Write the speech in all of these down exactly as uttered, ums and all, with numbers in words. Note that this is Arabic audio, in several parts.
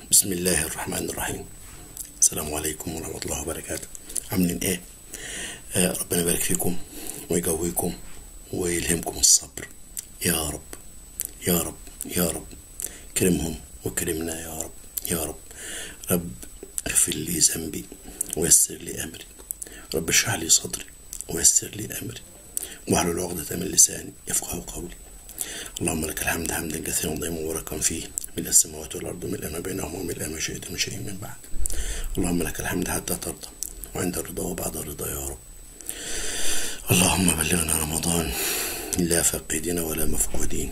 بسم الله الرحمن الرحيم. السلام عليكم ورحمة الله وبركاته. عاملين ايه؟ آه ربنا يبارك فيكم ويقويكم ويلهمكم الصبر يا رب يا رب يا رب. كرمهم وكرمنا يا رب يا رب. رب اغفر لي ذنبي ويسر لي امري. رب اشرح لي صدري ويسر لي امري واحلل عقدة من لساني يفقهوا قولي. اللهم لك الحمد حمدا كثيرا طيبا مباركا فيه، ملء السماوات والارض ملء ما بينهما وملء ما شئت من شيء من بعد. اللهم لك الحمد حتى ترضى وعند الرضا وبعد الرضا يا رب. اللهم بلغنا رمضان لا فاقدين ولا مفقودين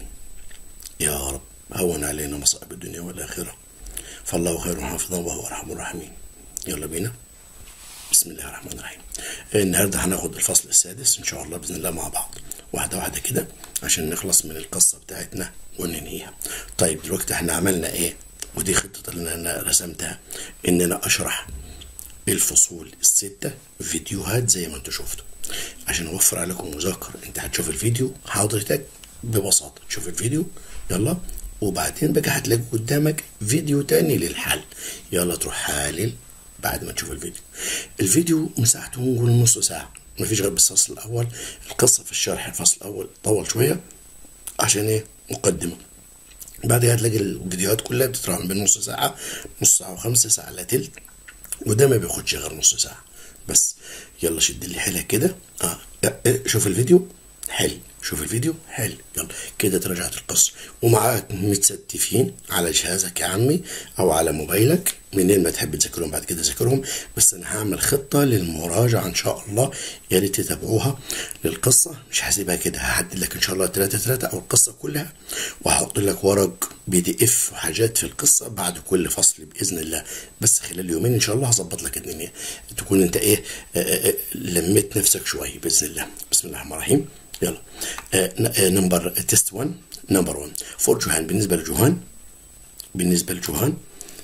يا رب. هون علينا مصائب الدنيا والاخره، فالله خير حافظا وهو ارحم الراحمين. يلا بينا. بسم الله الرحمن الرحيم. النهارده هناخد الفصل السادس ان شاء الله باذن الله مع بعض، واحده واحده كده عشان نخلص من القصه بتاعتنا وننهيها. طيب دلوقتي احنا عملنا ايه؟ ودي خطه اللي انا رسمتها، ان انا اشرح الفصول السته فيديوهات زي ما انتم شفتوا عشان اوفر عليكم مذاكره. انت هتشوف الفيديو حضرتك ببساطه تشوف الفيديو يلا، وبعدين بقى هتلاقي قدامك فيديو تاني للحل. يلا تروح حالل بعد ما تشوف الفيديو. الفيديو مساحته نقول نص ساعة، مفيش غير بس الفصل الأول. القصة في الشرح الفصل الأول طول شوية عشان إيه؟ مقدمة. بعدها هتلاقي الفيديوهات كلها بتتراوح بين نص ساعة، نص ساعة وخمسة ساعة إلا تلت، وده ما بياخدش غير نص ساعة بس. يلا شد لي حيلك كده. اه شوف الفيديو حل، شوف الفيديو حل. يلا كده تراجعت القصة ومعاك متستفين على جهازك يا عمي او على موبايلك، منين ما تحب تذاكرهم بعد كده ذاكرهم. بس انا هعمل خطة للمراجعة ان شاء الله، يا ريت تتابعوها للقصة. مش هسيبها كده، هحدد لك ان شاء الله ثلاثة ثلاثة او القصة كلها، وهحط لك ورق بي دي اف وحاجات في القصة بعد كل فصل باذن الله. بس خلال يومين ان شاء الله هظبط لك الدنيا، تكون انت ايه آآ آآ لميت نفسك شوية باذن الله. بسم الله الرحمن الرحيم. يلا نمبر تيست واحد. نمبر واحد فور جوهان. بالنسبة لجوهان بالنسبة لجوهان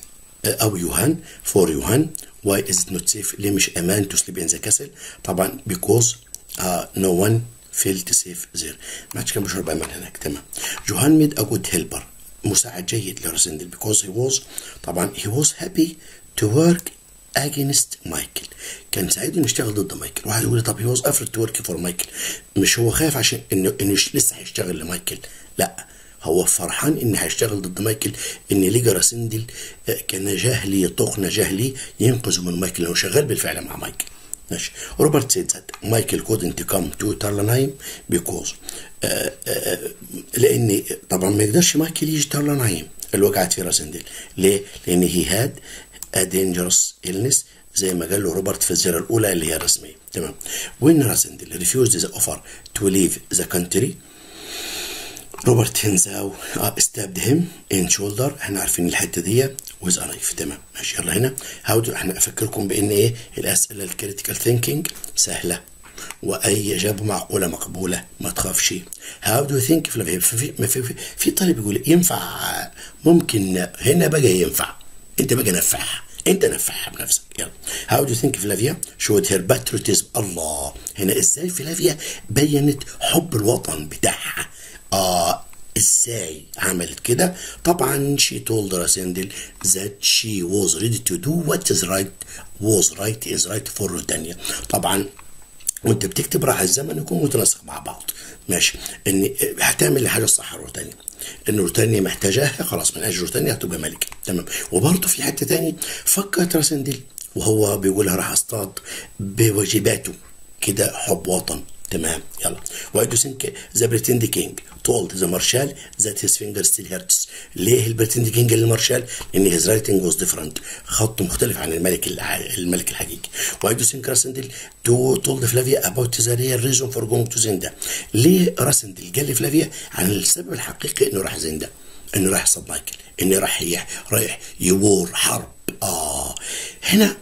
أو يوهان فور يوهان. why is it not safe؟ ليه مش أمان to sleep in the castle؟ طبعا because uh, no one felt safe there. ما عادش كان بشرب أمان هناك. تمام. جوهان made a good helper. مساعد جيد لراسندل because he was طبعا he was happy to work against مايكل. كان سعيد انه يشتغل ضد مايكل. واحد يقول لي طب هي was afraid to work for مايكل. مش هو خايف عشان انه انه لسه هيشتغل لمايكل، لا هو فرحان انه هيشتغل ضد مايكل، ان لقى راسندل كنجاه لي طوق نجاه لي ينقذه من مايكل لانه شغال بالفعل مع مايكل. ماشي. روبرت سيد ذات مايكل couldn't come to تارلانهايم because آه آه لان طبعا ما يقدرش مايكل يجي تارلانهايم اللي وقعت فيه راسندل. ليه؟ لان هي هاد a dangerous illness زي ما قال له روبرت في الزيارة الأولى اللي هي الرسمية. تمام. when راسندل refused the offer to leave the country روبرت هنزاو stabbed him in shoulder. احنا عارفين الحتة دي with a knife. تمام. ماشي. يلا هنا how do احنا افكركم بان ايه الاسئلة الكريتيكال ثينكينج سهلة واي اجابة معقولة مقبولة، ما تخافش. how do you think في في في, في طالب يقول ينفع، ممكن هنا بقى ينفع، انت بقى نفعها، انت نفعها بنفسك. يلا how do you think فلافيا showed her patriotism؟ الله، هنا ازاي فلافيا بينت حب الوطن بتاعها؟ اه ازاي عملت كده؟ طبعا she told راسندل that she was ready to do what is right was right is right for روتانيا. طبعا وانت بتكتب راح الزمن يكون متناسق مع بعض. ماشي. ان هتعمل الحاجه الصح روتانيا، ان روتانيا محتاجاها خلاص، من اجل روتانيا هتبقى ملكه. تمام. وبرضه في حته تاني فكرت راسندل وهو بيقولها راح اصطاد بواجباته كده حب وطن. تمام. يلا why do you think the pretend king told the marshal that his finger still hurts؟ ليه البريتند كينج للمارشال؟ لان his writing was different، خطه مختلف عن الملك الملك الحقيقي. why do you think راسندل told فلافيا about the real reason for going to زندا؟ ليه راسندل قال لفلافيا عن السبب الحقيقي انه راح زندا؟ انه راح يصطاد مايكل، انه راح رايح يوور حرب. اه هنا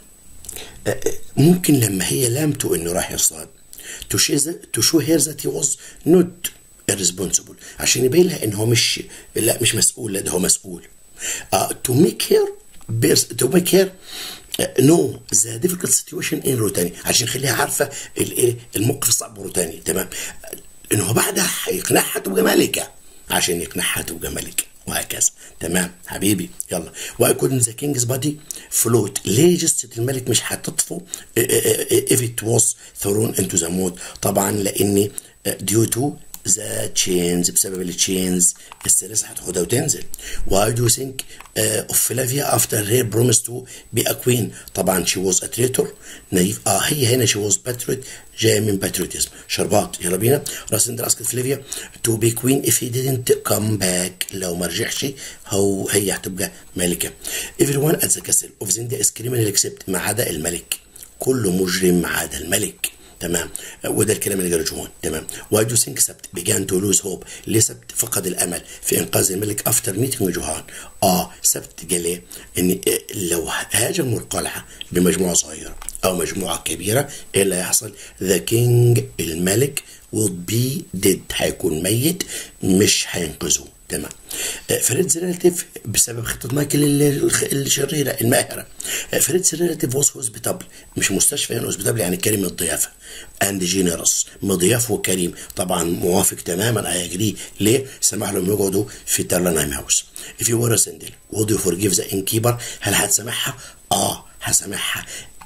ممكن لما هي لامته انه راح يصطاد to show her that he was not irresponsible، عشان يبين لها انه هو مش لا مش مسؤول، لا ده هو مسؤول. uh, to make her to make her uh, know the difficult situation in روتانيا، عشان يخليها عارفه الايه الموقف الصعب بروتانيا. تمام. انه بعدها هيقنعها تبقى ملكه، عشان يقنعها تبقى ملكه. وهكذا. تمام حبيبي يلا. واي كودنت ذا كينجز بادي فلوت، ليه جثة الملك مش هتطفو if it was thrown into the mood؟ طبعا لان due to ذا تشينز، بسبب التشينز السلاسل هتاخدها وتنزل. Why do you think uh, of Flavia after her promise to be a queen؟ طبعا she was a traitor. نايف اه هي هنا she was patriot، جايه من patriotism. شربات يلا بينا. راسندر اسكت فلافيا to be queen if he didn't come back، لو ما رجعش هو هي هتبقى ملكه. Everyone at the castle of Zinda is criminal except، ما عدا الملك، كله مجرم ما عدا الملك. تمام، وده الكلام اللي قاله جوان. تمام. واي دو ثينك سبت began to lose hope، ليه سبت فقد الامل في انقاذ الملك افتر ميتنج جوهان؟ اه سبت قال ايه؟ ان لو هاجموا القلعه بمجموعه صغيره او مجموعه كبيره ايه اللي هيحصل؟ ذا كينج الملك would be dead، هيكون ميت مش هينقذوه. تمام. فريدز ريلاتيف بسبب خطه مايكل الشريره الماهره. فريدز ريلاتيف واز هوسبيتابل، مش مستشفى، يعني هوسبيتابل يعني كريم الضيافه. اند جينيروس، مضياف وكريم. طبعا موافق تماما، اجري. ليه؟ سمح لهم يقعدوا في ترلنهايم هاوس. if you were a Sindel would you forgive the innkeeper؟ هل هتسامحها؟ اه هسامحها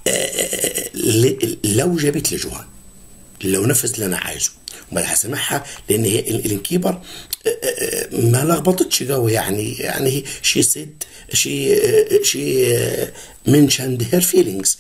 آه لو جابت لي جوهان، لو نفذ اللي انا عايزه. وما هسامحها لان هي الانكيبر ما لخبطتش جو، يعني يعني شي سيد شي شي منشند هير فيلينجز،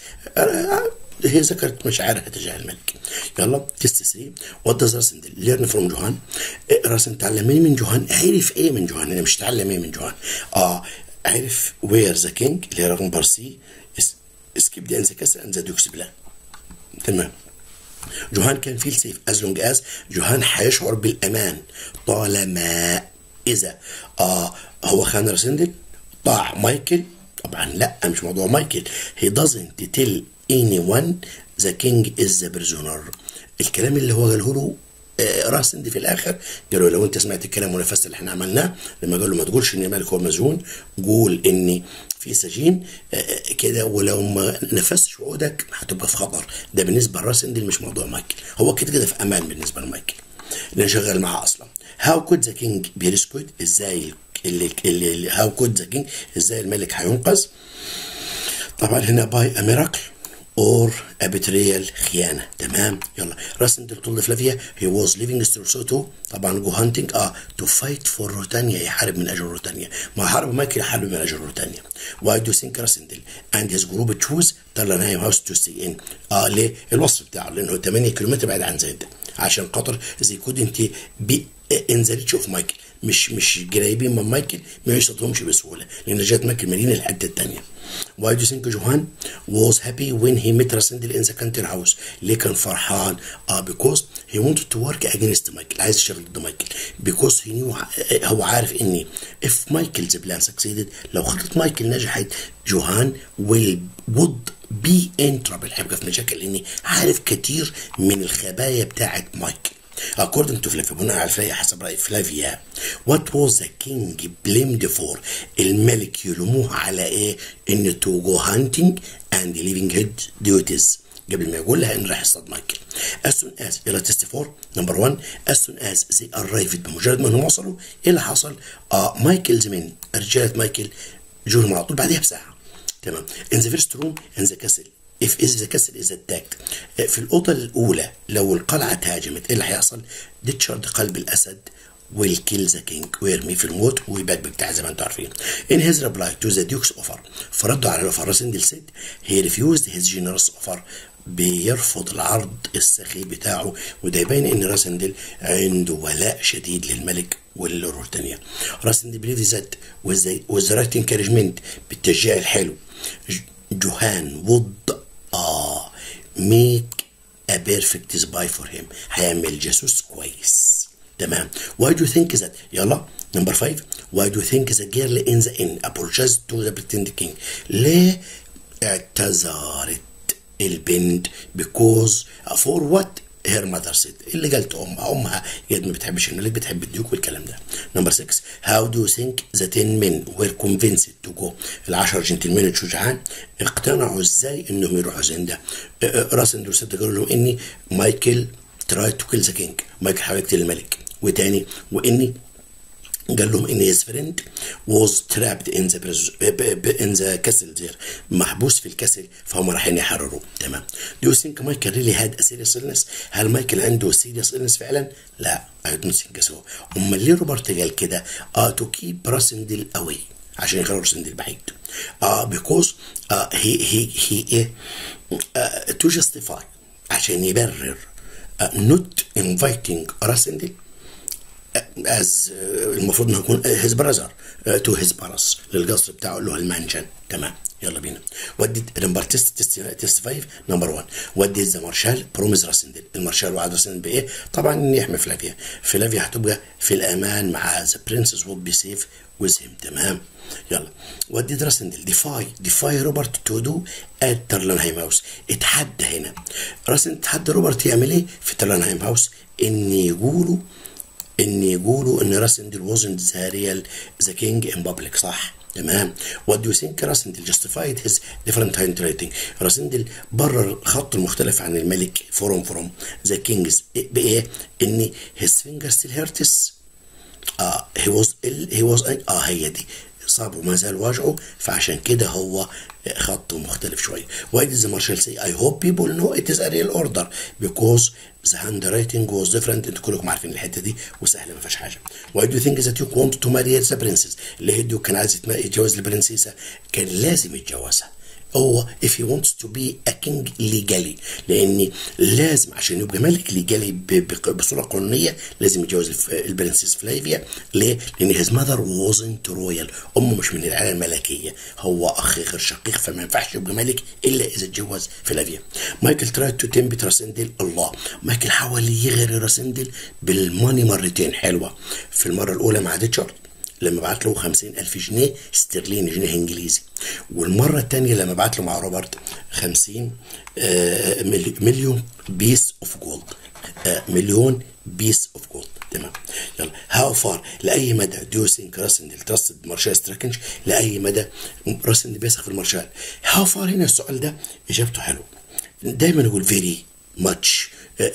هي ذكرت مشاعرها تجاه الملك. يلا تيست ثلاثة. وات داز راسندل ليرن فروم جوهان؟ راسندل تعلم من جوهان. عرف ايه من جوهان؟ انا مش تعلم ايه من جوهان. اه عرف وير ذا كينج اللي هي رقم بارسي اسكيب دي ان ذا كاسل اند ذا دوكس بلان. تمام. جوهان كان فيل سيف از لونج از، جوهان هيشعر بالامان طالما اذا اه هو خان راسندل طاع مايكل. طبعا لا، مش موضوع مايكل. he doesn't tell anyone the king is the prisoner. الكلام اللي هو قاله له آه راسندل في الاخر، قالوا لو انت سمعت الكلام ونفذت اللي احنا عملناه، لما قال له ما تقولش ان الملك هو مسجون، قول اني في سجين آه كده، ولو ما نفذتش وعودك هتبقى في خطر. ده بالنسبه لراسندل، مش موضوع مايكل. هو كده كده في امان بالنسبه لمايكل اللي شغال معاه اصلا. هاو كود ذا كينج بي ريسكويد؟ ازاي اللي اللي هاو كود ذا كينج، ازاي الملك هينقذ؟ طبعا هنا باي ا ميراكل اور ا بتريال، خيانه. تمام. يلا. راسندل told فلافيا he was leaving Strelsoto، طبعا جو هانتنج اه to fight for روتانيا، يحارب من اجل روتانيا. ما حارب مايكل يحارب من اجل روتانيا. why do you think راسندل and his group choose ترلنهايم هاوس to stay in؟ اه ليه؟ الوصف بتاعه لانه ثمانية كيلومتر بعيد عن زايد، عشان خاطر زي كود انت بي ان ذا ريتش اوف مايكل، مش مش قريبين من مايكل، ما يصطدمش بسهوله لان جات مايكل مدينه الحته الثانيه. Why do you think جوهان was happy when he met راسندل in the country house؟ ليه كان فرحان؟ اه because he wanted to work against مايكل، عايز يشتغل ضد مايكل. because he knew، هو عارف اني if Michael's plan succeeded، لو خطة مايكل نجحت جوهان will would be in trouble، هيبقى في مشاكل، لاني عارف كتير من الخبايا بتاعت مايكل. according to فلافيا، بناء على فلافيا حسب رأي فلافيا. what was the king blamed for؟ الملك يلوموه على ايه؟ ان to go hunting and leaving his duties، قبل ما يقول لها ان راح يصطاد مايكل. as soon as يلا تيست فور نمبر واحد as soon as they arrived، بمجرد ما هم وصلوا ايه اللي حصل؟ اه مايكل زمن رجالة مايكل جولهم على طول بعدها بساعة. تمام. in the first room in the castle if is the castle is attacked، في الأوضة الأولى لو القلعة تهاجمت ايه اللي هيحصل؟ ديتشارد قلب الأسد will kill the king، ويرميه في الموت ويبكبك بتاع زي ما انتم عارفين. in his reply to the duke's offer، فردوا على الأوفر راسندل said he refused his generous offer، بيرفض العرض السخي بتاعه، وده يبين ان راسندل عنده ولاء شديد للملك ولروتانيا. راسندل believes that with the, with the right encouragement، بالتشجيع الحلو، جوهان would اه make a perfect spy for him، هيعمل جاسوس كويس. تمام. why do you think that يلا نمبر خمسة why do you think the girl in the inn apologized to the pretended king؟ ليه اعتذرت البنت؟ because for what her mother said، اللي قالت امها امها قد ما بتحبش الملك، بتحب الديوك والكلام ده. نمبر ستة how do you think the ten men were convinced to go؟ العشر جنتلمان الشجعان اقتنعوا ازاي انهم يروحوا زندا؟ راسندل وست قالوا لهم اني مايكل tried to kill the king، مايكل حاول يقتل الملك، وتاني واني قال لهم ان his friend was trapped in the in the castle there، محبوس في الكاسل فهم رايحين يحرروه. تمام. Do you think Michael really had a serious illness؟ هل مايكل عنده serious illness فعلا؟ لا I don't think so. امال ليه روبرت قال كده؟ اه to keep راسندل away، عشان يخرج راسندل بعيد. اه because uh, he he he ايه uh, to justify، عشان يبرر uh, not inviting راسندل as المفروض انه يكون his brother to his palace، للقصر بتاعه اللي هو المانجن. تمام. يلا بينا. ودي نمبر تيست تيست خمسة نمبر واحد. ودي ذا مارشال بروميز راسندل، المارشال وعد راسندل بايه؟ طبعا ان يحمي فلافيا، فلافيا هتبقى في الامان مع ذا برنسس وود بي سيف ويز هيم. تمام. يلا. ودي راسندل ديفاي ديفاي روبرت تو دو ات ترلنهايم هاوس، اتحدى هنا راسندل اتحدى روبرت يعمل ايه في ترلنهايم هاوس؟ ان يقولوا ان يقولوا ان راسندل wasn't the real the king in public. صح. تمام. what do you think راسندل justified his different handwriting؟ راسندل برر خط المختلف عن الملك from from the kings بايه؟ ان his finger still hurts. اه he was ill he was اه هي دي صابه ما زال وجعه، فعشان كده هو خطه مختلف شويه. Why did the marshal say I hope people know it is a real order because the handwriting was different؟ انتوا كلكم عارفين الحته دي وسهله ما فيهاش حاجه. Why do you think the duke want to marry the princess؟ اللي الديوك كان عايز يتجوز البرنسيسه، كان لازم يتجوزها هو if he wants to be a king legally، لان لازم عشان يبقى ملك ليجالي بصوره قانونيه لازم يتجوز البرنسيس فلافيا. ليه؟ لان his mother wasn't royal، امه مش من العائله الملكيه، هو اخ غير شقيق، فما ينفعش يبقى ملك الا اذا اتجوز فلافيا. مايكل ترايد تو تمبت راسندل، الله مايكل حاول يغري راسندل بالماني مرتين. حلوه. في المره الاولى مع ريتشارد لما بعت له خمسين ألف جنيه استرليني، جنيه انجليزي، والمره الثانيه لما بعت له مع روبرت خمسين آه مليون بيس اوف جولد، آه مليون بيس اوف جولد. تمام. يلا. هاو فار لاي مدى دو ثينك راسندل ترستد مارشال ستراكنج؟ لاي مدى راسندل بيثق في المارشال؟ هاو فار هنا السؤال ده اجابته حلوه، دايما نقول فيري ماتش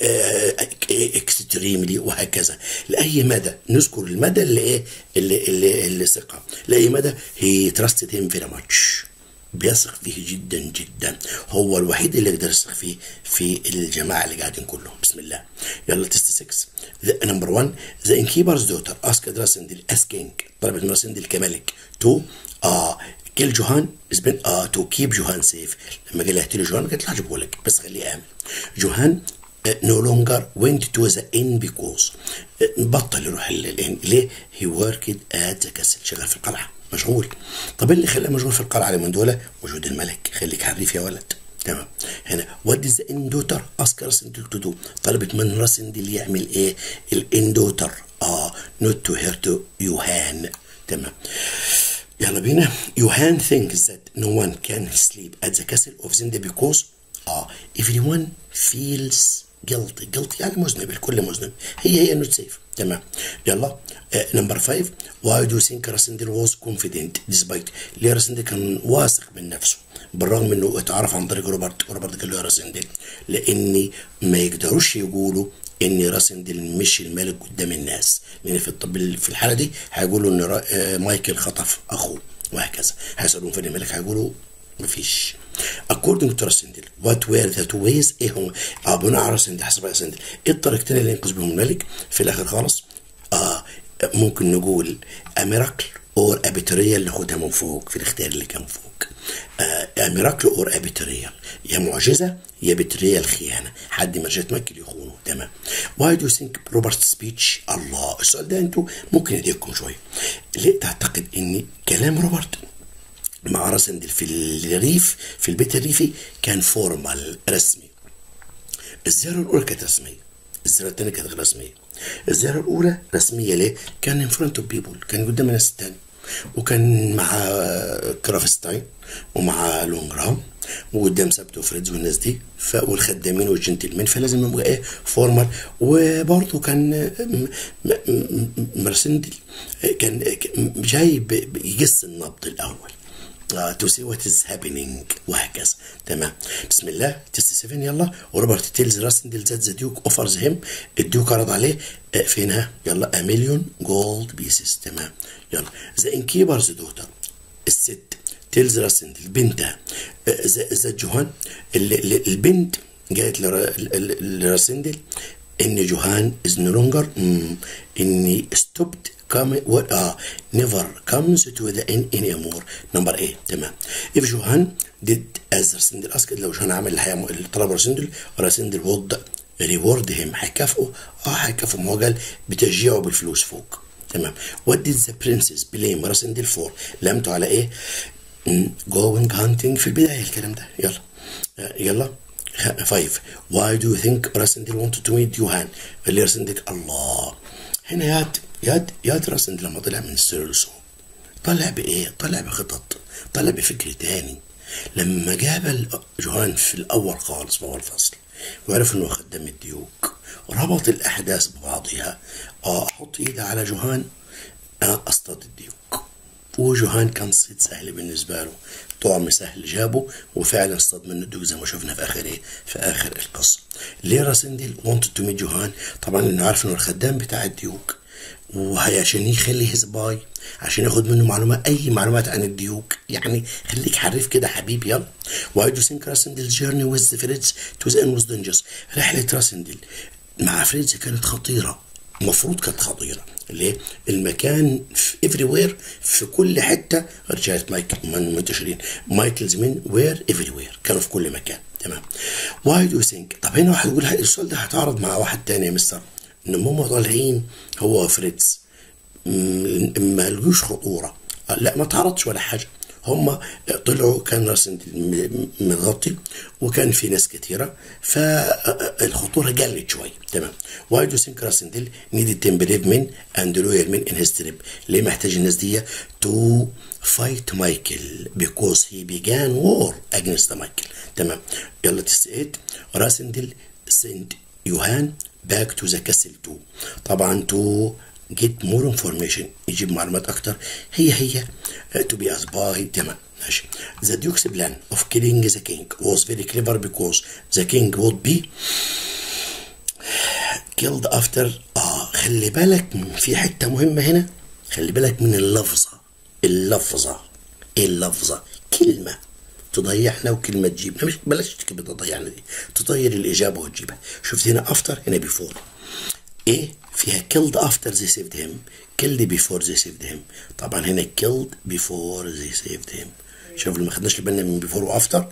اكستريملي وهكذا. لاي مدى نذكر المدى اللي ايه اللي اللي, اللي ثقه. لاي مدى هي تراستد هيم فيري ماتش، بيثق فيه جدا جدا، هو الوحيد اللي يقدر يثق فيه في الجماعه اللي قاعدين كلهم. بسم الله. يلا. تيست ستة نمبر واحد. ذا انكيبرز دوتر اسكد راسندل اس كينج، طلبت من راسندل كملك تو اه كيل جوهان اسبن اه تو كيب جوهان سيف. لما قال اقتل جوهان قالت له هجيبه لك بس خليه امن. جوهان no longer went to the inn because بطل يروح الان. ليه؟ he worked at the castle، شغال في القلعه مشغول. طب اللي خلاه مشغول في القلعه اليومين دول وجود الملك، خليك حريف يا ولد. تمام. هنا what does the inn daughter ask راسندل to do؟ طلبت من راسندل يعمل ايه؟ الان دوتر اه not to hurt يوهان. تمام. يلا بينا. يوهان thinks that no one can sleep at the castle of Zinde because اه everyone feels guilty. guilty يعني مذنب، الكل مذنب، هي هي not safe. تمام. يلا. نمبر خمسة. why do you think راسندل was confident despite؟ ليه راسندل كان واثق من نفسه بالرغم انه اتعرف عن طريق روبرت، وروبرت قال له يا راسندل لان ما يقدروش يقولوا ان راسندل مش الملك قدام الناس، لان في الطب في الحاله دي هيقولوا ان مايكل خطف اخوه وهكذا، هيسالون فين الملك هيقولوا مفيش. according to راسندل what were the two ways؟ ايه هم؟ اه بناء على راسندل حسب راسندل ايه الطريقتين اللي ينقذ بهم الملك؟ في الاخر خالص اه ممكن نقول a miracle or a betrayal، ناخدها من فوق في الاختيار اللي كان فوق. a miracle or a betrayal، يا معجزه يا betrayal خيانه، حد ما جاء تمكن يخونه. تمام. why do you think روبرت سبيتش؟ الله السؤال ده انتوا ممكن يضايقكم شويه. ليه تعتقد ان كلام روبرت مع راسندل في الريف في البيت الريفي كان فورمال رسمي؟ الزيارة الأولى كانت رسمية، الزيارة الثانية كانت غير رسمية. الزيارة الأولى رسمية ليه؟ كان in front of people، كان قدام الناس التاني، وكان مع كرافستاين ومع لونجرام وقدام سبت وفريدز والناس دي والخدامين والجنتلمين، فلازم يبقى ايه فورمال. وبرضه كان مرسندل كان جاي يقص النبض الأول، uh, to see what is happening وهكذا. تمام. بسم الله. تست سبعة يلا. وروبرت تيلز راسندل ذات ذا ديوك اوفرز هيم. الديوك عرض عليه uh, فينها يلا a million gold pieces. تمام. يلا. ذا انكيبرز دوتر الست تيلز راسندل بنتها ذا جوهان البنت جاءت لراسندل ان جوهان is no longer اني stopped come uh, never comes to the end anymore. نمبر ايه. تمام. if جوهان did as راسندل asked لو جوهان عمل اللي طلب راسندل راسندل would reward him هيكافئه اه هيكافئه ما هو قال بتشجيعه بالفلوس فوق. تمام. what did the princess blame راسندل for لامته على ايه؟ going hunting في البداية الكلام ده. يلا يلا five why do you think راسندل wanted to meet جوهان اللي راسندل الله هنا ياد ياد ياد راسندل لما طلع من السيرلسو طلع بإيه؟ طلع بخطط، طلع بفكر تاني. لما قابل جوهان في الأول خالص في أول فصل وعرف إنه خدام الديوك ربط الأحداث ببعضها. آه أحط إيدي على جوهان آه أصطاد الديوك، وجوهان كان صيد سهل بالنسبة له، طعم سهل جابه وفعلا اصطاد منه الديوك زي ما شفنا في آخر إيه؟ في آخر القصة. ليه راسندل wanted to meet جوهان؟ طبعا إنه عارف إنه الخدام بتاع الديوك وهي عشان يخلي هيز باي عشان ياخد منه معلومات اي معلومات عن الديوك، يعني خليك حريف كده حبيبي. يلا. واي دو ثينك راسندل جيرني ويز فريدز تو ذا اند واز دينجرس رحله راسندل مع فريدز كانت خطيره، المفروض كانت خطيره. ليه؟ المكان في افري وير في كل حته رجاله مايكل من منتشرين مايكلز من وير افري وير كانوا في كل مكان. تمام. واي دو ثينك طب هنا واحد يقول السؤال ده هتعرض مع واحد تاني يا مستر ان هم طالعين هو فريدز ما لقوش خطوره. لا ما تعرضش ولا حاجه، هم طلعوا كان راسندل متغطي وكان في ناس كتيره فالخطوره قلت شويه. تمام. واي دو ثينك راسندل نيدد تن بريف من اند لويال من ان هيز تريب ليه محتاج الناس دي تو فايت مايكل بيكوز هي بيجان وور اجينست مايكل. تمام. يلا تسعيد راسندل سند يوهان back to the castle too. طبعا to get more information يجيب معلومات أكتر هي هي uh, to be a spy. تمام. ماشي. The Duke's plan of killing the king was very clever because the king would be killed after آه خلي بالك في حتة مهمة هنا، خلي بالك من اللفظة اللفظة اللفظة كلمة تضيعنا وكلمة تجيبنا، مش بلاش كلمة تضيعنا دي تطير الإجابة وتجيبها. شفت هنا after هنا before إيه فيها killed after they saved him killed before they saved him. طبعا هنا killed before they saved him. شوف لما خدناش بالنا من before و after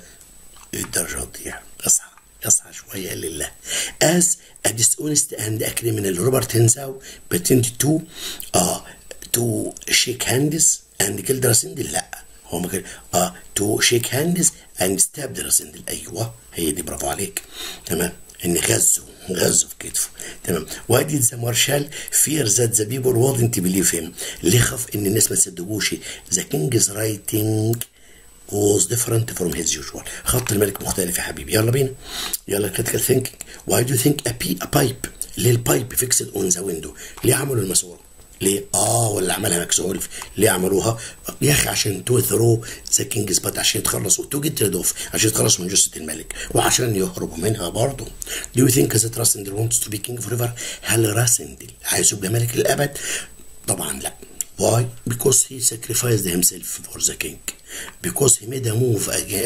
الدرجة تضيع. اصحى اصحى شوية لله. as a dishonest and a criminal Robert Henshaw pretended to uh, to shake hands and killed راسندل. لا هو ما كان اه تو شيك هاندز اند ستاب راسندل. ايوه هي دي برافو عليك. تمام. ان غزه غزه في كتفه. تمام. واي ديد ذا مارشال فير ذات ذا بيبل وودنت بليف هيم ليه خاف ان الناس ما تصدقوش. ذا كينجز رايتنج was different from his usual خط الملك مختلف يا حبيبي. يلا بينا. يلا critical thinking. why do you think a, a pipe ليه البايب فيكسد اون ذا ويندو ليه عملوا الماسوره؟ ليه؟ اه ولا عملها مكسولف؟ ليه عملوها؟ يا اخي عشان تو ثرو ذا كينجز بات عشان يتخلصوا تو جيت ريد اوف عشان يتخلصوا من جثه الملك وعشان يهربوا منها برضه. دو يو ثينك ذات راسندل wants to be king forever هل راسندل عايز يبقى ملك للابد؟ طبعا لا. why? because he sacrificed himself for the king because he made a move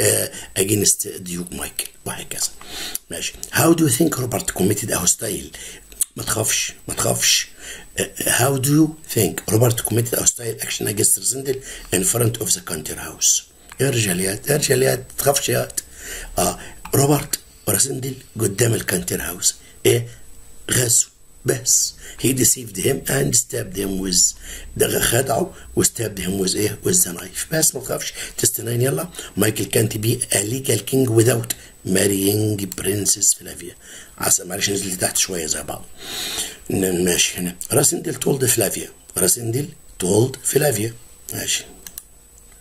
against Duke Michael وهكذا. ماشي. how do you think Robert committed a hostile ما تخافش ما تخافش uh, how do you think Robert committed a hostile action against راسندل in front of the country house؟ ارجع ليات ارجع ليات تخافش يات. اه روبرت وراسندل قدام الكانتر هاوس ايه غزوا بس he deceived him and stabbed him with ده خدعه و stabbed him with ايه with the knife. بس ما تخافش. تستنين. يلا. مايكل can't be a legal king without marrying princess فلافيا. عسى معلش نزل تحت شويه زي بعض. ماشي. هنا راسندل told فلافيا راسندل told فلافيا. ماشي.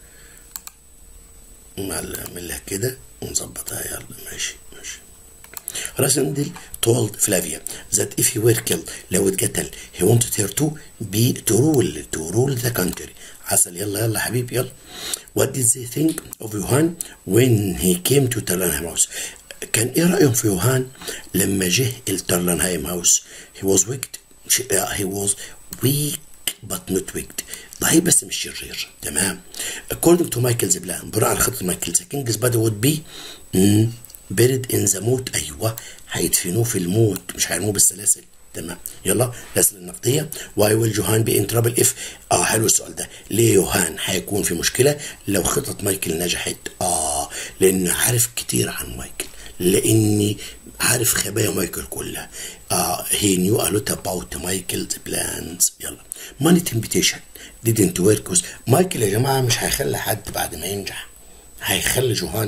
نعملها كده ونظبطها. يلا. ماشي ماشي. راسندل told Flavia that if he were killed لو اتقتل he wanted her to be to rule to rule the country. عسل يلا يلا حبيبي يلا. What did they think of يوهان when he came to Tyrlanheim house؟ كان ايه رأيهم في يوهان لما جه الترلانهايم هاوس؟ he was wicked he was weak but not wicked ضعيف بس مش شرير. تمام. according to Michael's plan بناء على خطة مايكل the king's body would be buried in the moat. ايوه هيدفنوه في الموت مش هيرموه بالسلاسل. تمام يلا الأسئلة النقدية. why will يوهان be in trouble if اه حلو السؤال ده. ليه يوهان هيكون في مشكلة لو خطة مايكل نجحت؟ اه لأنه عارف كتير عن مايكل، لاني عارف خبايا مايكل كلها. uh, he knew a lot about Michael's plans. يلا money temptation didn't work with مايكل يا جماعه مش هيخلي حد بعد ما ينجح، هيخلي جوهان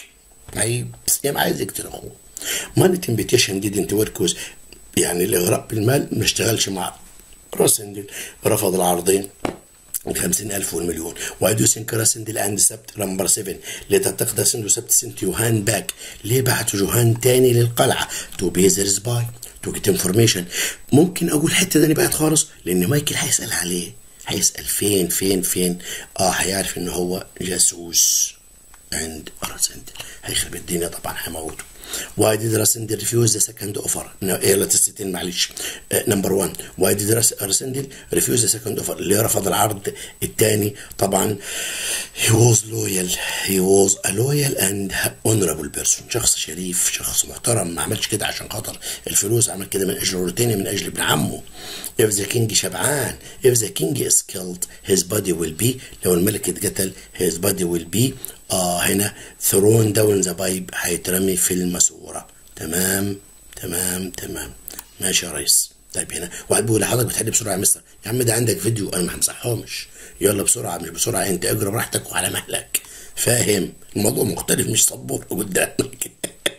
هي بس عايز يقتل اخوه. money temptation didn't work with يعني الاغراء بالمال ما اشتغلش مع راسندل، رفض العرضين خمسين ألف والمليون. Why do you think راسندل and سبت نمبر سبعة ليه تعتقد راسندل وسبت سنت يوهان باك؟ ليه بعتوا جوهان تاني للقلعة؟ to be their spy to get information. ممكن أقول الحتة ده نبعد خالص لأن مايكل هيسأل عليه، هيسأل فين فين فين اه هيعرف إن هو جاسوس عند راسندل، هيخرب الدنيا طبعا هيموته. Why did راسندل refuse the second offer؟ يلا تستين معلش. نمبر واحد Why did راسندل refuse the second offer؟ اللي رفض العرض الثاني طبعا he was loyal he was a loyal and honorable person. شخص شريف شخص محترم ما عملش كده عشان خاطر الفلوس، عمل كده من أجل روتيني من أجل ابن عمه. If the king شبعان if the king is killed his body will be لو الملك اتقتل his body will be اه هنا ثرون داون ذا بايب هيترمي في الماسوره. تمام تمام تمام ماشي يا ريس. طيب هنا واحد بيقول لحضرتك بتحل بسرعه يا مستر. يا عم ده عندك فيديو انا ما همسحهمش، يلا بسرعه مش بسرعه انت اجري براحتك وعلى مهلك، فاهم الموضوع مختلف مش سبوره قدامك.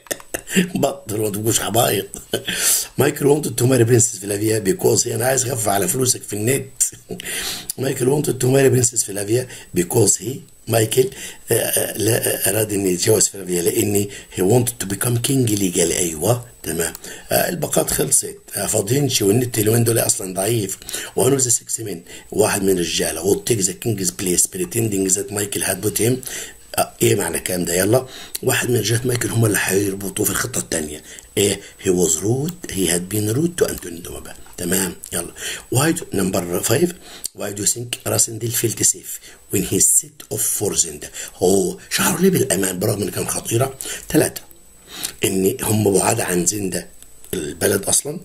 بطل ما تبقوش عبايط. مايكل wanted to marry Princess Flavia because انا عايز اخفف على فلوسك في النت. مايكل wanted to marry Princess Flavia because he مايكل لا اراد ان يتجوز فلافيا لاني he wanted to become king legal. ايوه تمام. الباقات خلصت فاضيينش والنت اليومين دول اصلا ضعيف. one of the six men واحد من الرجاله would take the king's place pretending that Michael had put him. ايه معنى الكلام ده؟ يلا واحد من رجالة مايكل هم اللي هيربطوه في الخطة الثانية. ايه he was rude he had been rude to Anthony Doumaba. تمام يلا. why do number five why do you think راسندل felt safe when he set off for زندا؟ هو شعر ليه بالامان برغم ان كان خطيرة؟ ثلاثة ان هم بعاد عن زندا البلد اصلا.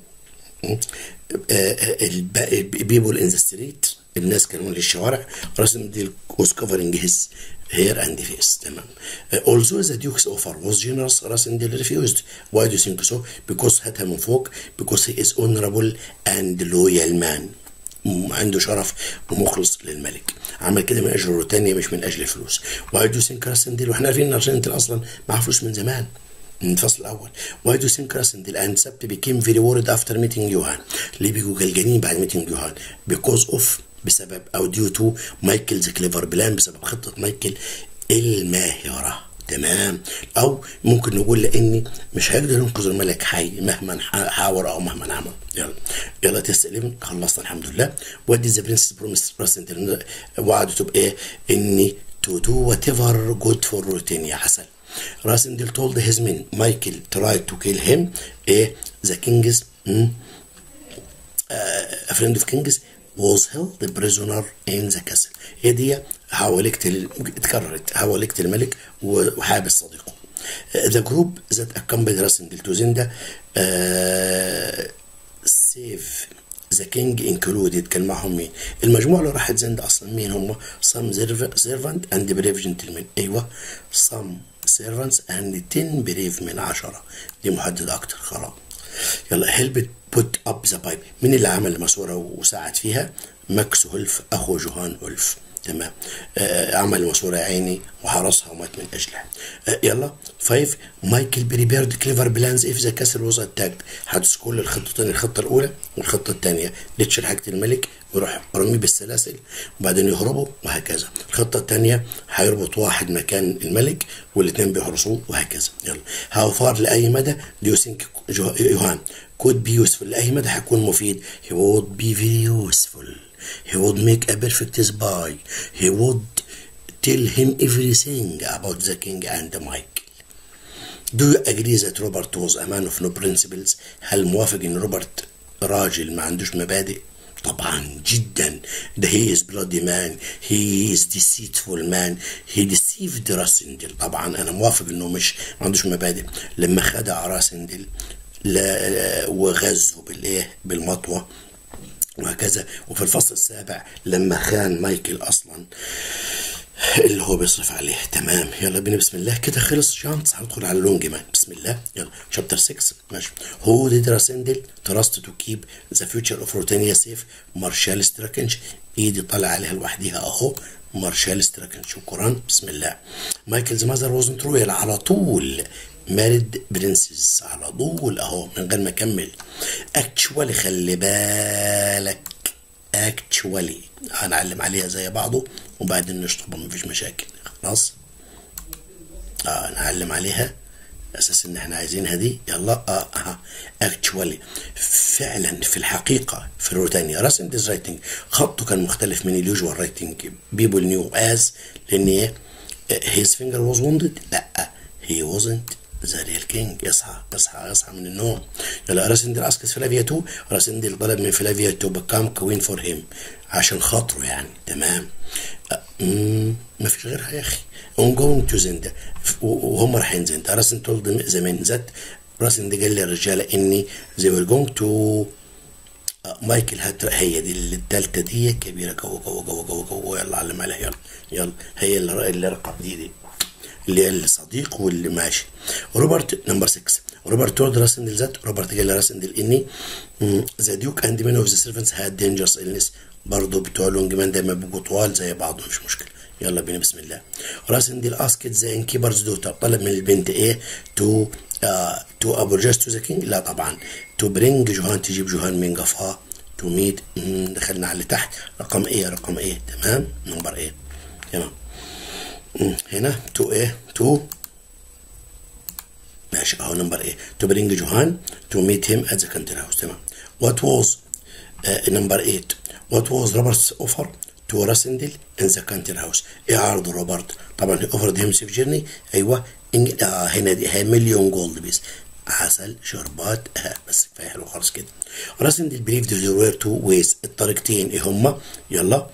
people in the street الناس كانوا للشوارع. راسندل was covering his hair and face. تمام. although the duke's offer was generous راسندل refused. why do you think so؟ because هاتها من فوق because he is honorable and loyal man. عنده شرف ومخلص للملك، عمل كده من اجل روتانيا مش من اجل الفلوس. why do you think راسندل واحنا عارفين ان راسندل اصلا معاه فلوس من زمان من الفصل الاول. why do you think راسندل and سبت became very worried after meeting يوهان؟ ليه بيجوا قلقانين بعد meeting يوهان؟ because of بسبب او ديو تو مايكلز كليفر بلان بسبب خطة مايكل الماهرة. تمام. او ممكن نقول لاني مش هيقدر ينقذ الملك حي مهما حاول او مهما عمل. يلا يلا تسلم خلصنا الحمد لله. ودي ذا برنسس بروميس راسندل وعدته بايه؟ اني تو دو وات ايفر جود فور روتينيا. حسن. راسندل told his men مايكل tried to kill him. ايه ذا كينجز a friend of kings was held prisoner in the castle. هي دي حاولت اتكررت حاولت الملك وحابس صديقه. the group that accompanied راسندل to زندا uh, save the king included كان معهم مين؟ المجموعة اللي راحت زندا أصلا مين هم؟ some servant and brave gentlemen. أيوه some servants and ten brave men عشرة. دي محددة أكتر خلاص. يلا help put up the pipe. مين اللي عمل الماسورة وساعد فيها؟ ماكس هولف أخو جوهان هولف. تمام. آه عمل ماسوره يا عيني وحرسها ومات من اجلها. آه يلا. فايف مايكل بريبيرد كليفر بلانز اف ذا كاسل واز اتاكد. حدث كل الخطتين، الخطه الاولى والخطه الثانيه، ليتشر حاجه الملك ويروح رميه بالسلاسل وبعدين يهربوا وهكذا. الخطه الثانيه هيربط واحد مكان الملك والاثنين بيحرسوه وهكذا. يلا. هاو فار لاي مدى دو يو ثينك يوهان could be useful؟ لاي مدى هيكون مفيد؟ he would be very useful. he would make a perfect spy. he would tell him everything about the king and Michael. do you agree that Robert was a man of no principles؟ هل موافق ان روبرت راجل ما عندوش مبادئ؟ طبعا جدا. ده he is bloody man, he is deceitful man, he deceived راسندل. طبعا انا موافق انه مش ما عندوش مبادئ لما خدع راسندل وغزه بالايه بالمطوه وهكذا. وفي الفصل السابع لما خان مايكل اصلا اللي هو بيصرف عليه. تمام. يلا بينا بسم الله كده خلص شانس. هندخل على اللونج مان. بسم الله. يلا شابتر ستة. ماشي. هو ديد راسندل تراست تو كيب ذا فيوتشر اوف روتينيا سيف؟ مارشال ستراكنش. ايدي طالع عليها لوحديها اهو، مارشال ستراكنش. شكرا. بسم الله. مايكلز ماذر وازنت رويال. على طول مارد برنسز على طول اهو من غير ما اكمل. اكشوالي خلي بالك، اكشوالي هنعلم عليها زي بعضه وبعدين نشطب مفيش مشاكل. خلاص. اه نعلم عليها اساس ان احنا عايزينها دي. يلا. اه اه اكشوالي فعلا في الحقيقه في روتانيا راسندلز رايتنج خطه كان مختلف من اليوجوال رايتنج بيبول نيو از. لان ايه؟ هيز فينجر واز ووندد. لا هي وازنت ذا ريل كينج. اصحى اصحى اصحى من النوم. يلا. راسندل اسكس فلافيا اتنين. راسندل طلب من فلافيا تو بكام كوين فور هيم عشان خاطره يعني. تمام. امم ما فيش غيرها يا اخي. اون جوينج تو زندا وهم رايحين زندا. راسندل تولد زمان ذات راسندل قال للرجاله اني زي وير جوينج تو مايكل هات. هي دي الثالثه دي كبيره جو جو جو جو جو. يلا علم عليها. يلا يلا هي اللي اللي رقم دي دي اللي الصديق واللي ماشي. روبرت نمبر ستة. روبرت تولد راسندل ذات. روبرت قال لراسندل اني ذا ديوك اند ماني اوف ذا سيرفنتس هاد دينجرس إلنس. برضه بتوع لونج مان دايما بيبقوا طوال زي بعض مش مشكله. يلا بينا بسم الله. راسندل اسكت ذا انكيبرز دوتر. طلب من البنت ايه؟ تو آه تو ابورجاس تو ذا كينج. لا طبعا تو برينج جوهان. تجيب جوهان من قفاه. تو ميت. دخلنا على اللي تحت. رقم ايه؟ رقم ايه؟ تمام. نمبر ايه؟ تمام. هنا تو ايه؟ تو ماشي اهو نمبر ايه؟ تو برينج جوهان تو ميت هيم ات ذا كانتري هاوس. تمام. وات واز نمبر ثمانية. وات واز روبرتس اوفر تو راسندل ان ذا كانتري هاوس؟ ايه عرض روبرت؟ طبعا هي اوفرد هيم سيف جيرني. ايوه. آه هنا دي هي مليون جولد بيس. عسل شربات. آه بس كفايه حلو خالص كده. راسندل بليفد ذير وير تو ويز. الطريقتين ايه هما؟ يلا.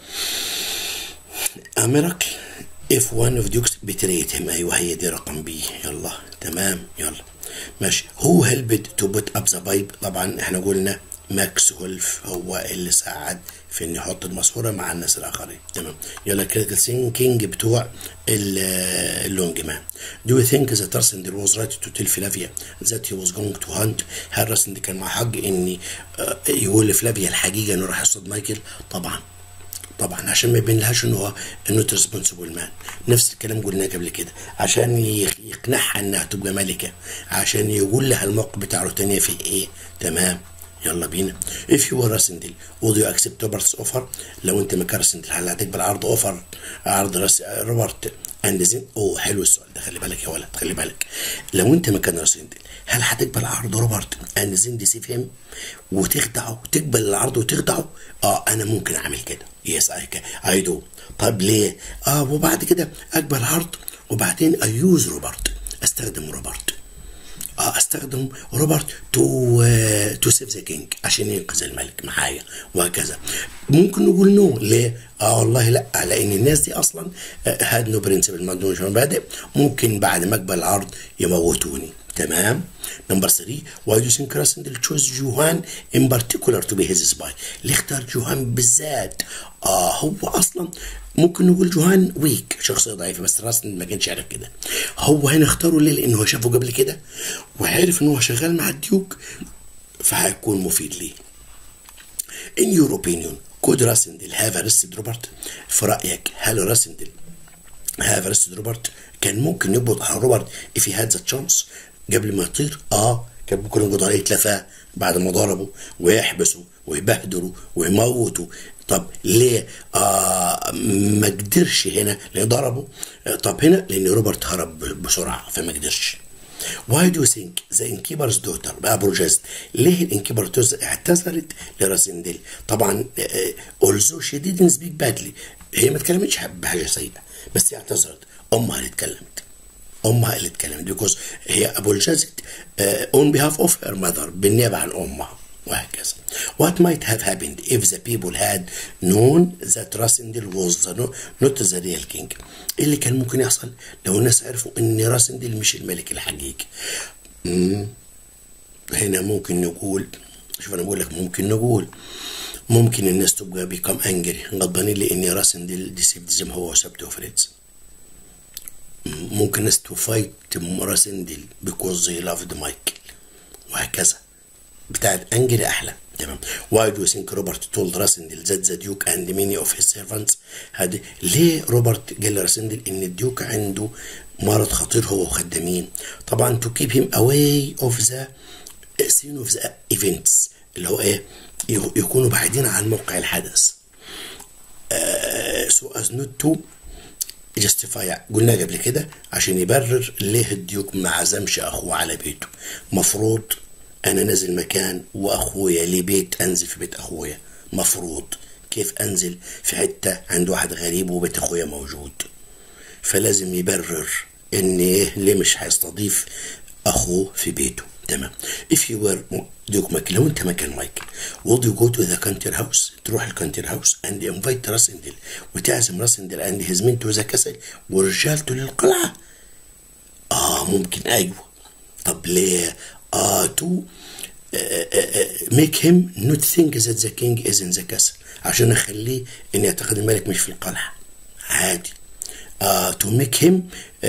اميراكل if one of dukes betrayed him. ايوه هي دي رقم بي. يلا تمام. يلا ماشي. who helped to put up the pipe؟ طبعا احنا قلنا ماكس هولف هو اللي ساعد في ان يحط الماسوره مع الناس الاخرين. تمام. يلا كريتيكال ثينكينج بتوع اللونج مان. do you think that راسندل was right to tell فلافيا that he was going to hunt؟ هل راسندل كان مع حق ان يقول لفلافيا الحقيقه انه راح يصطاد مايكل؟ طبعا طبعا عشان ما يبين لهاش انه هو نوت ريسبونسبل مان. نفس الكلام قلناه قبل كده. عشان يقنعها انها تبقى ملكه. عشان يقول لها الموقف بتاع روتانيا فيه ايه. تمام. يلا بينا. if you were راسندل would you accept Robert's offer؟ لو انت مكان راسندل هل هتقبل عرض اوفر عرض روبرت اند زين؟ اوه حلو السؤال ده. خلي بالك يا ولد خلي بالك. لو انت مكان راسندل هل هتقبل عرض روبرت اند زين دي سي فيهم وتخدعه؟ تقبل العرض وتخدعه؟ اه انا ممكن اعمل كده. يس اي اي دو. طب ليه؟ اه وبعد كده اقبل عرض وبعدين ايوز روبرت. استخدم روبرت. اه استخدم روبرت تو تو سيف ذا كينج عشان ينقذ الملك معايا وهكذا. ممكن نقول نو. ليه؟ اه والله لا. لان الناس دي اصلا هاد نو برنسبل ما عندهمش مبادئ. ممكن بعد ما اقبل العرض يموتوني. تمام. نمبر ثلاثة. واي دو ثينك راسندل تشوز جوهان ان بارتيكولار تو بي هيز سباي؟ ليه اختار جوهان بالذات؟ اه هو اصلا ممكن نقول جوهان ويك شخصيه ضعيفه بس راسندل ما كانش يعرف كده. هو هنا اختاره ليه؟ لانه هو شافه قبل كده وعرف ان هو شغال مع الديوك فهيكون مفيد ليه. in your opinion كود راسندل هاف ارستد روبرت؟ في رايك هل راسندل هاف ارستد روبرت كان ممكن يقبض على روبرت if he had the chance قبل ما يطير؟ اه كان ممكن يقبض عليه يتلفاه بعد ما ضربه ويحبسه ويبهدله ويموته. طب ليه آه ما قدرش هنا؟ لان ضربه. طب هنا لان روبرت هرب بسرعه فما قدرش. Why do you think the innkeeper's daughter apologized؟ ليه الانكيبرتوز اعتذرت لراسندل؟ طبعا although she didn't speak badly، هي ما اتكلمتش بحاجه سيئه بس هي اعتذرت. امها اللي اتكلمت، امها اللي اتكلمت because هي apologized uh, on behalf of her mother، بالنيابه عن امها وهكذا. What might have happened if the people had known that راسندل was the no, not the real king؟ اللي كان ممكن يحصل لو الناس عرفوا ان راسندل مش الملك الحقيقي؟ هنا ممكن نقول، شوف انا بقول لك ممكن نقول ممكن الناس تبقى بيكم انجري غضبانين لان راسندل ديسيبت زي ما هو وسابته وفريدز. ممكن الناس تو فايت راسندل because they loved مايكل وهكذا. بتاعت انجري احلى. تمام. Why do you think Robert told راسندل that the Duke and many of his servants had؟ ليه روبرت قال لراسندل ان الديوك عنده مرض خطير هو وخدامين؟ طبعا to keep him away of the scene of the events، اللي هو ايه؟ يكونوا بعيدين عن موقع الحدث. uh, so as not to justify، قلنا قبل كده عشان يبرر ليه الديوك ما عزمش اخوه على بيته. مفروض انا نازل مكان واخويا ليه بيت انزل في بيت اخويا، مفروض. كيف انزل في حته عند واحد غريب وبيت اخويا موجود؟ فلازم يبرر ان ايه ليه مش هيستضيف اخوه في بيته. تمام. if you were ديوك مايكل، لو انت مكان مايكل would you go to the country house؟ تروح الكونتر هاوس and invite راسندل وتعزم راسندل and his men to the castle ورجالته للقلعه؟ اه ممكن ايوه. طب ليه؟ آه to uh, uh, make him not think that the king is in the castle، عشان اخليه ان يعتقد الملك مش في القلعه عادي. آه to make him uh,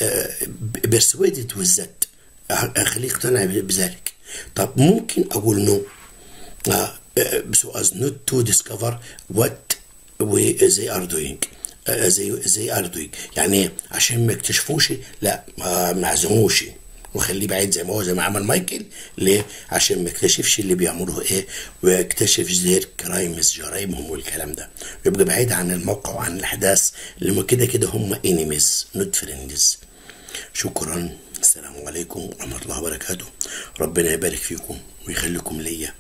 uh, persuaded with that، اخليه يقتنع بذلك. طب ممكن اقول نو آه so as not to discover what we they are doing uh, they, they are doing، يعني عشان ما يكتشفوش لا ما عزموش وخليه بعيد زي ما هو زي ما عمل مايكل. ليه؟ عشان ما يكتشفش اللي بيعملوه ايه ويكتشف زير كرايمز جرائمهم والكلام ده، ويبقى بعيد عن الموقع وعن الاحداث اللي كده كده هم انيميز نوت فريندز. شكرا، السلام عليكم ورحمه الله وبركاته. ربنا يبارك فيكم ويخليكم ليا.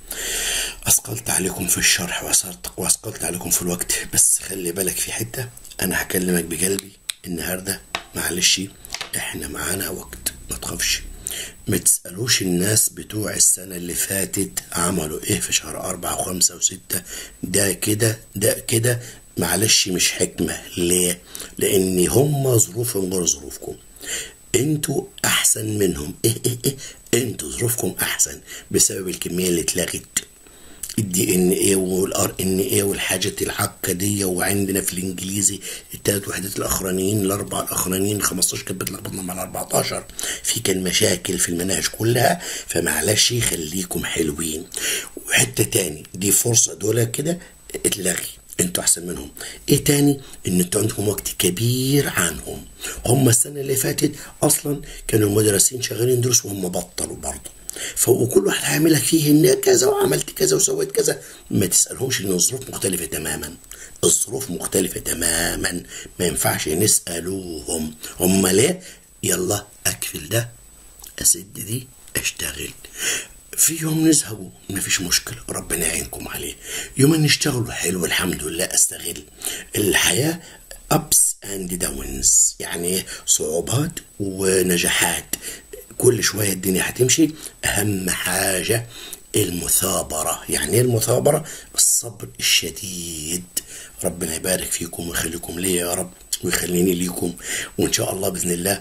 اثقلت عليكم في الشرح واثقلت عليكم في الوقت، بس خلي بالك في حته انا هكلمك بقلبي النهارده. معلش احنا معانا وقت، ما تخافش. ما تسألوش الناس بتوع السنة اللي فاتت عملوا ايه في شهر أربعة وخمسة وستة، ده كده ده كده معلش مش حكمة. ليه؟ لأن هم ظروفهم غير ظروفكم، انتوا أحسن منهم. ايه ايه ايه انتوا ظروفكم أحسن بسبب الكمية اللي اتلغت، الدي ان ايه والار ان ايه والحاجات العقديه. وعندنا في الانجليزي الثلاث وحدات الاخرانيين الاربع الاخرانيين خمستاشر كانت بتلخبطنا مع ال أربعتاشر، في كان مشاكل في المناهج كلها. فمعلش خليكم حلوين. وحته تاني دي فرصه دول كده اتلغي، انتوا احسن منهم. ايه تاني؟ ان انتوا عندكم وقت كبير عنهم. هم السنه اللي فاتت اصلا كانوا المدرسين شغالين دروس وهم بطلوا برضه، فكل واحد هيعملك فيه ان كذا وعملت كذا وسويت كذا. ما تسألهمش ان الظروف مختلفة تماما، الظروف مختلفة تماما، ما ينفعش نسألوهم هم ليه. يلا اكفل ده، اسد دي، اشتغل. في يوم نزهقوا مفيش مشكلة، ربنا يعينكم عليه. يوم نشتغلوا حلو الحمد لله. استغل الحياة ups and downs، يعني صعوبات ونجاحات، كل شوية الدنيا هتمشي. أهم حاجة المثابرة. يعني ايه المثابرة؟ الصبر الشديد. ربنا يبارك فيكم ويخليكم ليا يا رب ويخليني ليكم، وإن شاء الله بإذن الله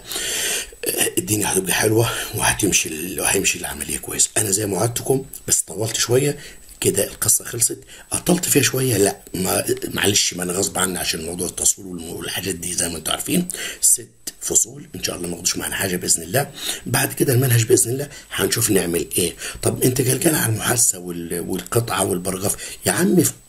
الدنيا هتبقى حلوة وهتمشي وهيمشي العملية كويس. أنا زي ما وعدتكم بس طولت شوية كده، القصة خلصت. أطلت فيها شوية لا ما معلش، ما أنا غصب عني عشان موضوع التصوير والحاجات دي زي ما أنتم عارفين. ست فصول ان شاء الله ما ناخدش معانا حاجه باذن الله. بعد كده المنهج باذن الله هنشوف نعمل ايه. طب انت جلجل على المحادثه والقطعه والبرغف يا عم،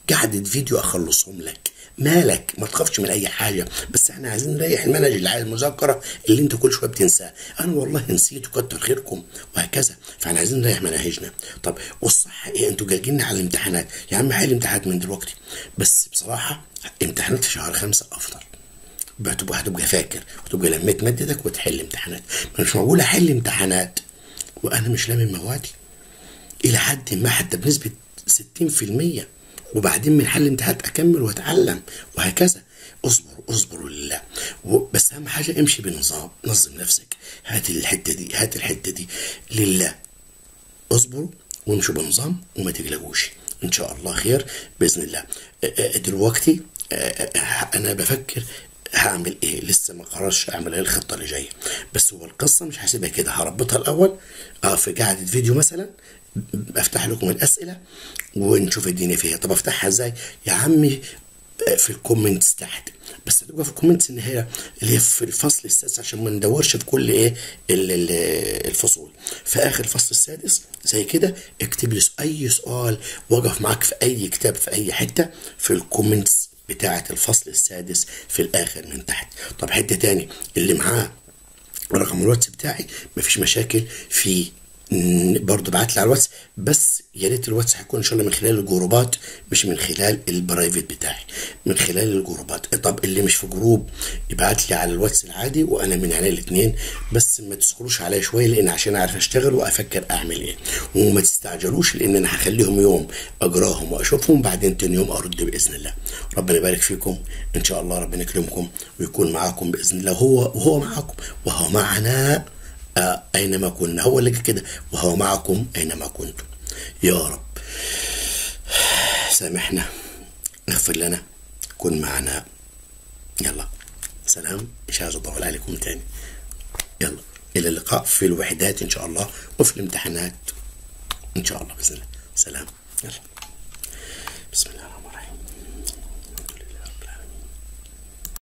قعدة فيديو اخلصهم لك، مالك، ما تخافش من اي حاجه، بس احنا عايزين نريح المنهج اللي على المذاكره اللي انت كل شويه بتنساه. انا والله نسيت وكتر خيركم وهكذا، فاحنا عايزين نريح مناهجنا. طب والصح ايه؟ انتوا جالجين على الامتحانات، يا عم حل امتحانات من دلوقتي، بس بصراحه امتحانات في شهر خمسة افضل، هتبقى هتبقى فاكر وتبقى لميت مادتك وتحل امتحانات. مش معقول احل امتحانات وانا مش لامم موادي الى حد ما حتى بنسبه ستين في المية، وبعدين من حل امتحانات اكمل واتعلم وهكذا. اصبروا اصبروا لله، بس اهم حاجه امشي بنظام، نظم نفسك، هات الحته دي هات الحته دي لله، اصبروا وامشوا بنظام وما تقلقوش، ان شاء الله خير باذن الله. دلوقتي انا بفكر هعمل ايه، لسه ما قررش اعمل ايه الخطه اللي جايه، بس هو القصه مش هسيبها كده، هربطها الاول اه في قاعده فيديو مثلا، افتح لكم الاسئله ونشوف الدنيا فيها. طب افتحها ازاي يا عمي؟ في الكومنتس تحت، بس هتبقى في الكومنتس ان هي اللي هي في الفصل السادس عشان ما ندورش في كل ايه الفصول. في اخر الفصل السادس زي كده اكتب لي اي سؤال وقف معاك في اي كتاب في اي حته في الكومنتس بتاعه الفصل السادس في الاخر من تحت. طب حته تاني، اللي معاه رقم الواتس بتاعي مفيش مشاكل فيه، برضه بعت لي على الواتس، بس يا ريت الواتس هيكون ان شاء الله من خلال الجروبات مش من خلال البرايفت بتاعي، من خلال الجروبات. طب اللي مش في جروب يبعت لي على الواتس العادي وانا من عليه الاثنين، بس ما تسخروش عليا شويه لان عشان اعرف اشتغل وافكر اعمل ايه، وما تستعجلوش لان انا هخليهم يوم اقراهم واشوفهم بعدين تاني يوم ارد باذن الله. ربنا يبارك فيكم ان شاء الله، ربنا يكرمكم ويكون معاكم باذن الله، وهو وهو معاكم وهو معنا آه أينما كنا، هو اللي كده وهو معكم أينما كنتم. يا رب سامحنا، اغفر لنا، كن معنا. يلا سلام، مش عايز أطول عليكم تاني. يلا إلى اللقاء في الوحدات إن شاء الله وفي الامتحانات إن شاء الله بإذن الله. سلام. يلا بسم الله.